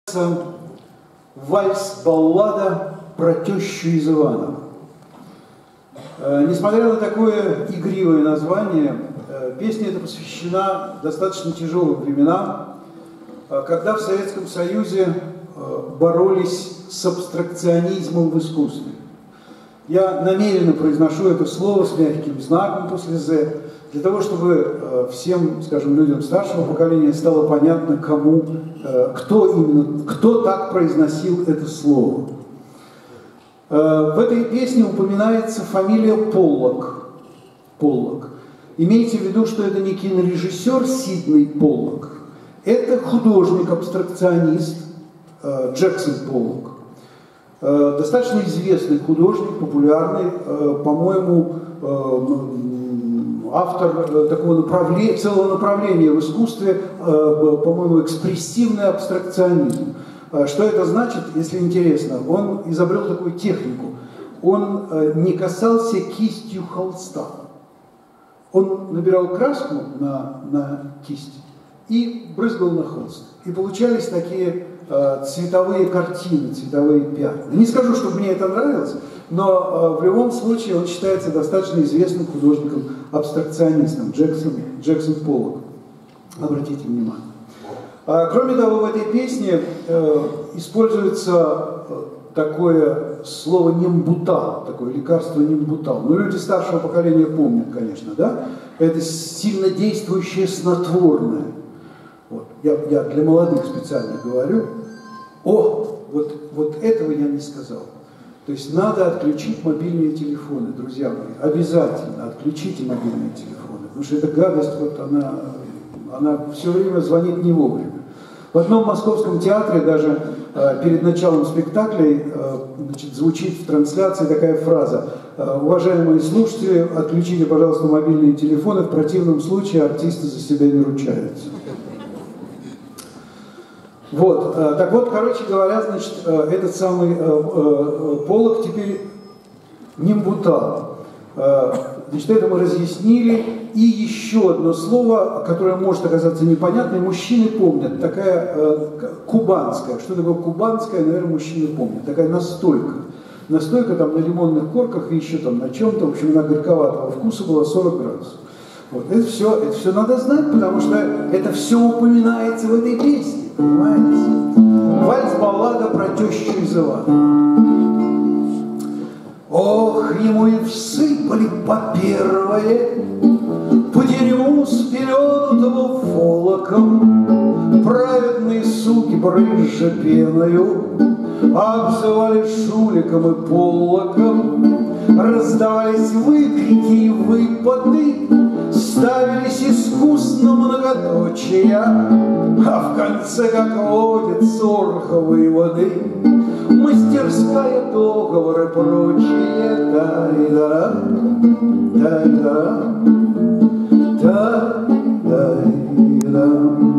Вальс-баллада про тещу из Иванова. Несмотря на такое игривое название, песня эта посвящена достаточно тяжелым временам, когда в Советском Союзе боролись с абстракционизмом в искусстве. Я намеренно произношу это слово с мягким знаком после «з», для того, чтобы всем, скажем, людям старшего поколения стало понятно, кто так произносил это слово. В этой песне упоминается фамилия Поллок. Имейте в виду, что это не кинорежиссер Сидней Поллок, это художник-абстракционист Джексон Поллок. Достаточно известный художник, популярный, по-моему, автор такого целого направления в искусстве, по-моему, экспрессивный абстракционизм. Что это значит, если интересно? Он изобрел такую технику. Он не касался кистью холста. Он набирал краску на кисть и брызгал на холст. И получались такие цветовые картины, цветовые пятна. Не скажу, что мне это нравилось, но в любом случае он считается достаточно известным художником-абстракционистом Джексон Поллок. Обратите внимание. Кроме того, в этой песне используется такое слово «нембутал», такое лекарство «нембутал». Но люди старшего поколения помнят, конечно, да? Это сильно действующее снотворное. Вот. Я для молодых специально говорю. Вот этого я не сказал. То есть надо отключить мобильные телефоны, друзья мои. Обязательно отключите мобильные телефоны. Потому что эта гадость, она все время звонит не вовремя. В одном московском театре даже перед началом спектаклей звучит в трансляции такая фраза: «Уважаемые слушатели, отключите, пожалуйста, мобильные телефоны, в противном случае артисты за себя не ручаются». Вот, так вот, короче говоря, значит, этот самый Поллок теперь нембутал. Значит, это мы разъяснили. И еще одно слово, которое может оказаться непонятным, мужчины помнят, такая кубанская. Что такое кубанская, наверное, мужчины помнят. Такая настойка. Настойка там на лимонных корках и еще там на чем-то, в общем, она горьковатого вкуса была, 40 градусов. Вот. Это все надо знать, потому что это все упоминается в этой песне, понимаете? Вальс-баллада про тещу из Иванова. Ох, ему и всыпали по первое, по дерьму спеленутого волоком, праведные суки брызжа пеною обзывали шуликом и Поллоком, раздавались выкрики и выпады, ставились искусно многоточия, а в конце, как водятся орховые воды, мастерская, договор и прочее. Тай-да-ра, тай-да-ра, тай-да-ра.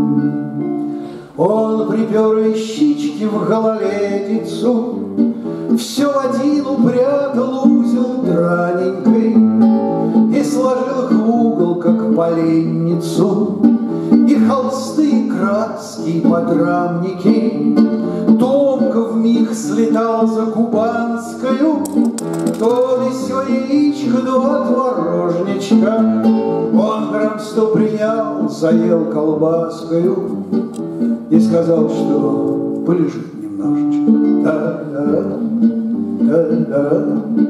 Он припер вещички в гололедицу, все в один упрятал узел драненькой и сложил их в угол, как поленницу, и холсты, и краски, и подрамники. Томка вмиг слетал за кубанскою, то лисё яичко, два творожничка. Он грамм 100 принял, заел колбаскою и сказал, что полежит немножечко. Та-да-да, та-да-да,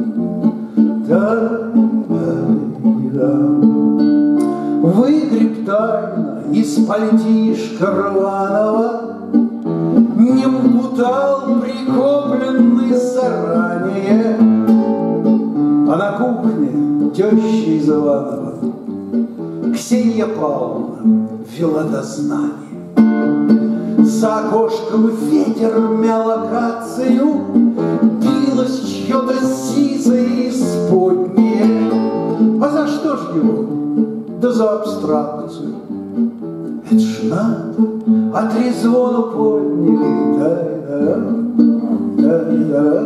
та-да-да. Выгреб тайно из пальтишка рваного нембутал, прикопленный заранее, а на кухне теща из Иванова Ксения Павловна вела дознание. За окошком ветер мял акацию, билось чье-то сизое исподнее. А за что ж его? Да за абстракцию. Это ж надо, а трезвону подняли. Тай-да-да, тай-да-да,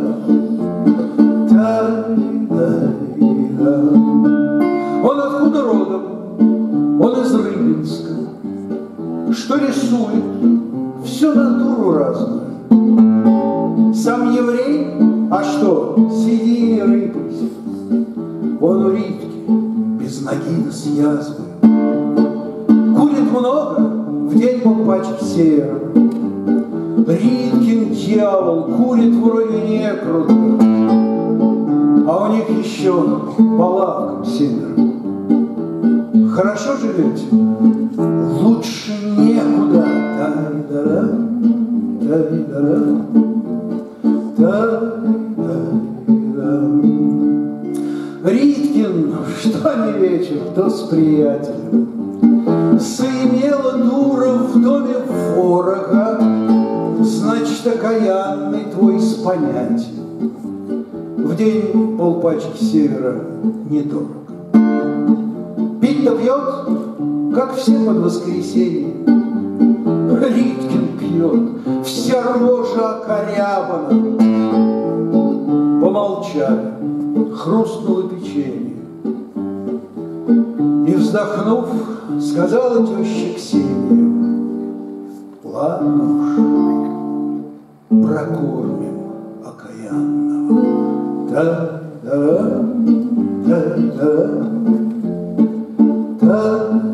тай-да-да. Он откуда родом? Он из Рыбинска. Что рисует? Все натуру разную. что, сиди и рыпайся. Вон у Ритки, без ноги да с язвой. Курит много, в день полпачки севера. Риткин дьявол курит вроде некруда, а у них еще по лавкам 7. Хорошо живете? Лучше некуда. Тай-дара, тай-дара, тай-дара. Риткин, что не вечер, то с приятелем. Заимела дура в доме ворога, значит, окаянный твой с понятием. В день полпачки севера недорого. Пить-то пьет, как все под воскресенье. Риткин пьет, вся рожа окорябана. Помолчали, хрустнуло печенье. И, вздохнув, сказала теща Ксения: ладно уж, прокормим окаянного. Та-да, та-да, та-да.